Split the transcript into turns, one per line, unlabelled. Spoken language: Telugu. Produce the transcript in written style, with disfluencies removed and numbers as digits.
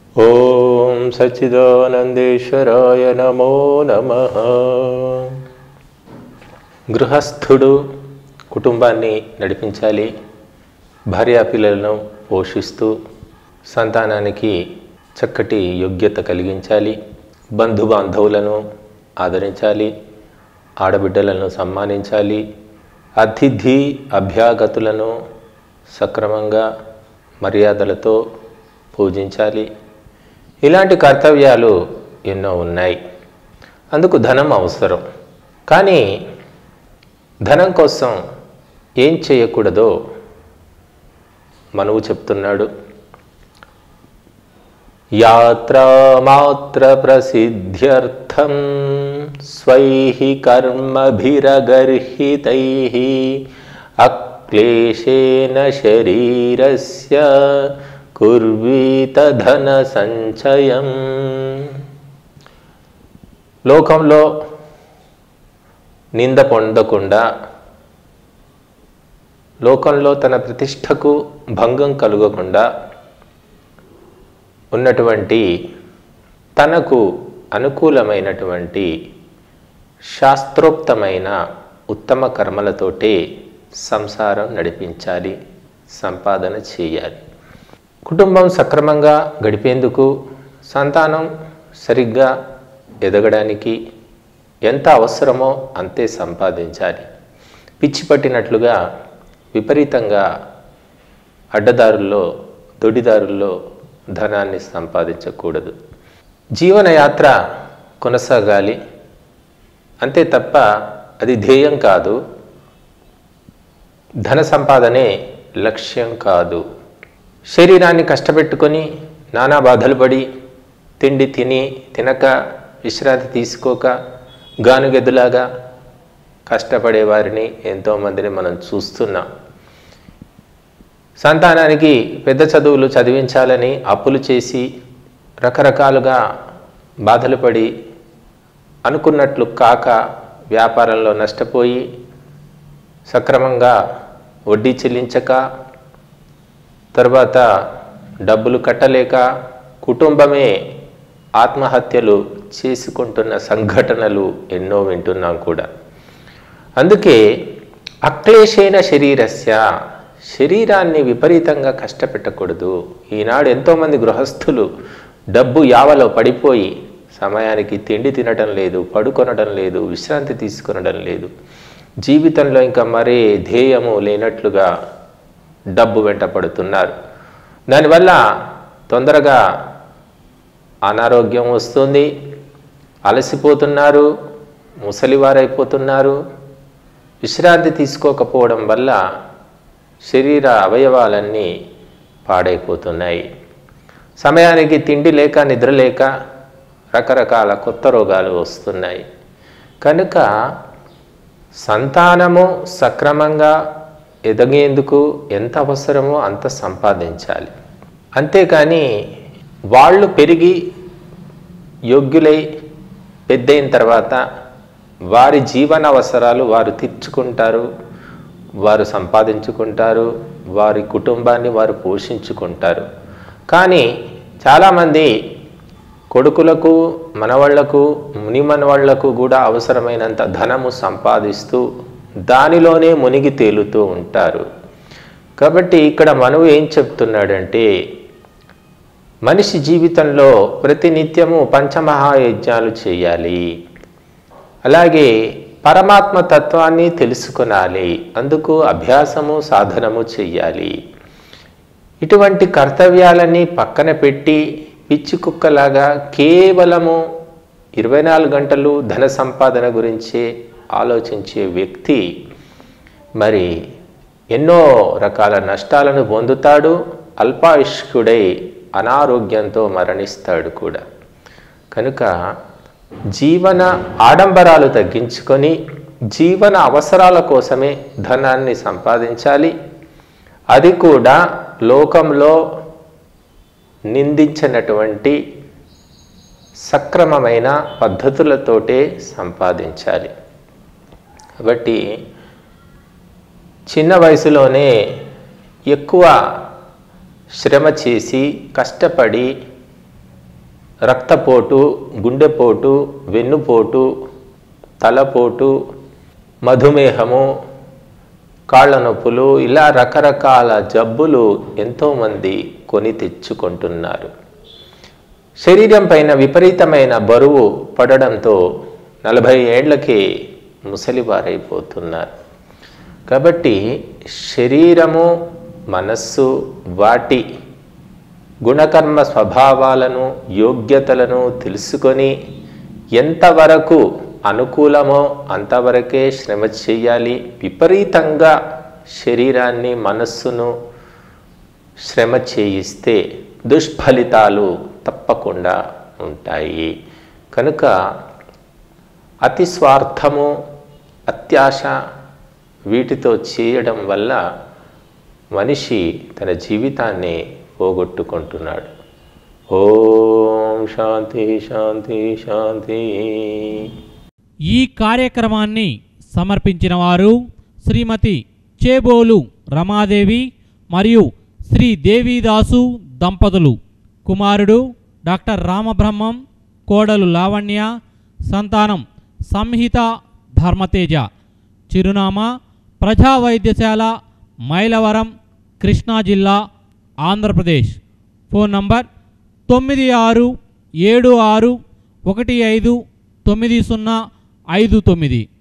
ఓం సచ్చిదానందేశ్వరాయ నమో నమః. గృహస్థుడు కుటుంబాన్ని నడిపించాలి, భార్యాపిల్లలను పోషిస్తూ సంతానానికి చక్కటి యోగ్యత కలిగించాలి, బంధుబాంధవులను ఆదరించాలి, ఆడబిడ్డలను సన్మానించాలి, అతిథి అభ్యాగతులను సక్రమంగా మర్యాదలతో పూజించాలి. ఇలాంటి కర్తవ్యాలు ఎన్నో ఉన్నాయి. అందుకు ధనం అవసరం. కానీ ధనం కోసం ఏం చేయకూడదో మనువు చెప్తున్నాడు. యాత్రామాత్ర ప్రసిద్ధ్యర్థం స్వైః కర్మభిరగర్హితైః అక్లేశేన శరీరస్య కుర్వీత ధన సంచయం. లోకంలో నింద పొందకుండా, లోకంలో తన ప్రతిష్టకు భంగం కలుగకుండా ఉన్నటువంటి తనకు అనుకూలమైనటువంటి శాస్త్రోక్తమైన ఉత్తమ కర్మలతోటే సంసారం నడిపించాలి, సంపాదన చేయాలి. కుటుంబం సక్రమంగా గడిపేందుకు, సంతానం సరిగ్గా ఎదగడానికి ఎంత అవసరమో అంతే సంపాదించాలి. పిచ్చి పట్టినట్లుగా విపరీతంగా అడ్డదారుల్లో, దొడిదారుల్లో ధనాన్ని సంపాదించకూడదు. జీవనయాత్ర కొనసాగాలి అంతే తప్ప అది ధ్యేయం కాదు, ధన సంపాదనే లక్ష్యం కాదు. శరీరాన్ని కష్టపెట్టుకొని నానా బాధలు పడి, తిండి తినక, విశ్రాంతి తీసుకోక, గానుగెద్దులాగా కష్టపడే వారిని ఎంతోమందిని మనం చూస్తున్నాం. సంతానానికి పెద్ద చదువులు చదివించాలని అప్పులు చేసి రకరకాలుగా బాధలు పడి, అనుకున్నట్లు కాక వ్యాపారంలో నష్టపోయి, సక్రమంగా వడ్డీ చెల్లించక, తర్వాత డబ్బులు కట్టలేక కుటుంబమే ఆత్మహత్యలు చేసుకుంటున్న సంఘటనలు ఎన్నో వింటున్నాం కూడా. అందుకే అక్లేశేన శరీరస్య, శరీరాన్ని విపరీతంగా కష్టపెట్టకూడదు. ఈనాడు ఎంతోమంది గృహస్థులు డబ్బు యావలో పడిపోయి సమయానికి తిండి తినడం లేదు, పడుకొనడం లేదు, విశ్రాంతి తీసుకొనడం లేదు. జీవితంలో ఇంకా మరే ధ్యేయము లేనట్లుగా డబ్బు వెంట పడుతున్నారు. దానివల్ల తొందరగా అనారోగ్యం వస్తుంది, అలసిపోతున్నారు, ముసలివారైపోతున్నారు. విశ్రాంతి తీసుకోకపోవడం వల్ల శరీర అవయవాలన్నీ పాడైపోతున్నాయి. సమయానికి తిండి లేక, నిద్ర లేక రకరకాల కొత్త రోగాలు వస్తున్నాయి. కనుక సంతానము సక్రమంగా ఎదగేందుకు ఎంత అవసరమో అంత సంపాదించాలి. అంతేకాని వాళ్ళు పెరిగి యోగ్యులై పెద్దయిన తర్వాత వారి జీవన అవసరాలు వారు తీర్చుకుంటారు, వారు సంపాదించుకుంటారు, వారి కుటుంబాన్ని వారు పోషించుకుంటారు. కానీ చాలామంది కొడుకులకు, మనవాళ్లకు, మునిమనవాళ్లకు కూడా అవసరమైనంత ధనము సంపాదిస్తూ దానిలోనే మునిగి తేలుతూ ఉంటారు. కాబట్టి ఇక్కడ మనువు ఏం చెప్తున్నాడంటే, మనిషి జీవితంలో ప్రతినిత్యము పంచమహాయజ్ఞాలు చేయాలి, అలాగే పరమాత్మ తత్వాన్ని తెలుసుకొనాలి, అందుకు అభ్యాసము సాధనము చెయ్యాలి. ఇటువంటి కర్తవ్యాలన్నీ పక్కన పెట్టి పిచ్చి కుక్కలాగా కేవలము 24 గంటలు ధన సంపాదన గురించే ఆలోచించే వ్యక్తి మరి ఎన్నో రకాల నష్టాలను పొందుతాడు, అల్పాయుష్కుడై అనారోగ్యంతో మరణిస్తాడు కూడా. కనుక జీవన ఆడంబరాలు తగ్గించుకొని జీవన అవసరాల కోసమే ధనాన్ని సంపాదించాలి. అది కూడా లోకంలో నిందించినటువంటి సక్రమమైన పద్ధతులతోటే సంపాదించాలి. కాబట్టి చిన్న వయసులోనే ఎక్కువ శ్రమ చేసి కష్టపడి రక్తపోటు, గుండెపోటు, వెన్నుపోటు, తలపోటు, మధుమేహము, కాళ్ళ నొప్పులు, ఇలా రకరకాల జబ్బులు ఎంతోమంది కొని తెచ్చుకుంటున్నారు. శరీరం పైన విపరీతమైన బరువు పడడంతో 40 ఏళ్లకే ముసలివారైపోతున్నారు. కాబట్టి శరీరము, మనస్సు, వాటి గుణకర్మ స్వభావాలను, యోగ్యతలను తెలుసుకొని ఎంతవరకు అనుకూలమో అంతవరకే శ్రమ చేయాలి. విపరీతంగా శరీరాన్ని, మనస్సును శ్రమ చేయిస్తే దుష్ఫలితాలు తప్పకుండా ఉంటాయి. కనుక అతి స్వార్థము, అత్యాశ వీటితో చేయడం వల్ల మనిషి తన జీవితాన్ని పోగొట్టుకుంటున్నాడు. ఓం శాంతి శాంతి శాంతి.
ఈ కార్యక్రమాన్ని సమర్పించిన వారు శ్రీమతి చేబోలు రమాదేవి మరియు శ్రీ దేవీదాసు దంపతులు. కుమారుడు డాక్టర్ రామబ్రహ్మం, కోడలు లావణ్య, సంతానం సంహిత ధర్మతేజ. చిరునామా ప్రజా వైద్యశాల, మైలవరం, కృష్ణా జిల్లా, ఆంధ్రప్రదేశ్. Phone number 9676159059.